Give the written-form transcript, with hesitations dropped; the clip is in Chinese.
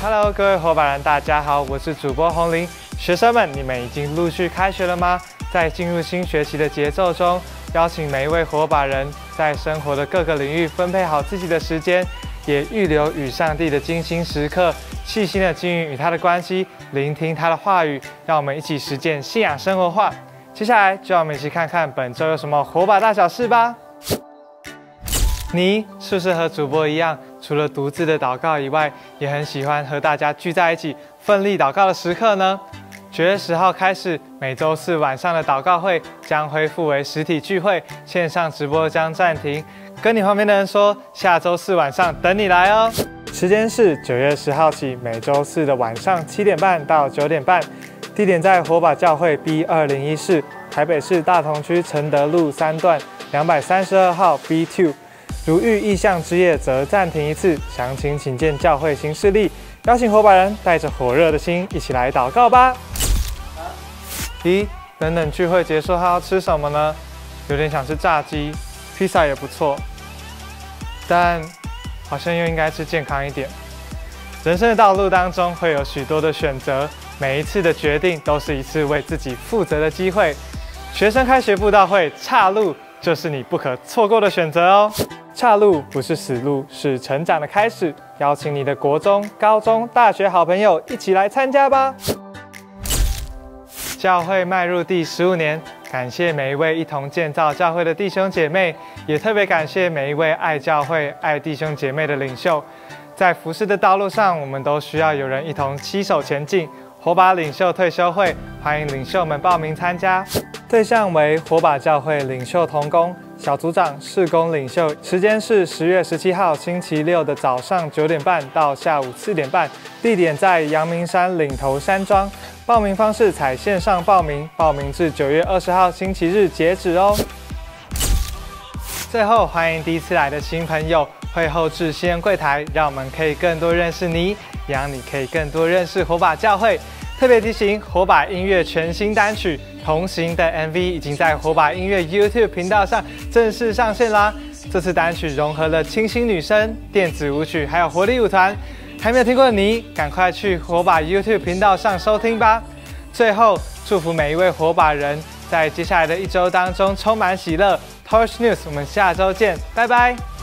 Hello， 各位伙伴们，大家好，我是主播洪林。学生们，你们已经陆续开学了吗？在进入新学期的节奏中，邀请每一位伙伴人在生活的各个领域分配好自己的时间，也预留与上帝的精心时刻，细心的经营与他的关系，聆听他的话语，让我们一起实践信仰生活化。接下来，就让我们一起看看本周有什么火把大小事吧。你是不是和主播一样，除了独自的祷告以外，也很喜欢和大家聚在一起奋力祷告的时刻呢？9月10号开始，每周4晚上的祷告会将恢复为实体聚会，线上直播将暂停。跟你旁边的人说，下周4晚上等你来哦。时间是9月10号起，每周4的晚上7点半到9点半，地点在火把教会 B201室，台北市大同区承德路3段232号 B2。如遇异象之夜，则暂停一次。详情请见教会行事历。邀请伙伴人带着火热的心，一起来祷告吧。咦，等聚会结束后要吃什么呢？有点想吃炸鸡，披萨也不错，但好像又应该吃健康一点。人生的道路当中会有许多的选择，每一次的决定都是一次为自己负责的机会。学生开学布道会岔路就是你不可错过的选择哦。岔路不是死路，是成长的开始。邀请你的国中、高中、大学好朋友一起来参加吧。教会迈入第15年，感谢每一位一同建造教会的弟兄姐妹，也特别感谢每一位爱教会、爱弟兄姐妹的领袖。在服事的道路上，我们都需要有人一同携手前进。火把领袖退休会，欢迎领袖们报名参加。对象为火把教会领袖同工、小组长、事工领袖。时间是10月17号星期六的早上9点半到下午4点半，地点在阳明山岭头山庄。报名方式采线上报名，报名至9月20号星期日截止哦。最后，欢迎第一次来的新朋友，会后至西恩柜台，让我们可以更多认识你，也让你可以更多认识火把教会。特别提醒，火把音乐全新单曲《同行》的 MV 已经在火把音乐 YouTube 频道上正式上线啦。这次单曲融合了清新女声、电子舞曲，还有活力舞团。还没有听过的你，赶快去火把 YouTube 频道上收听吧。最后，祝福每一位火把人，在接下来的1周当中充满喜乐。Torch News， 我们下周见，拜拜。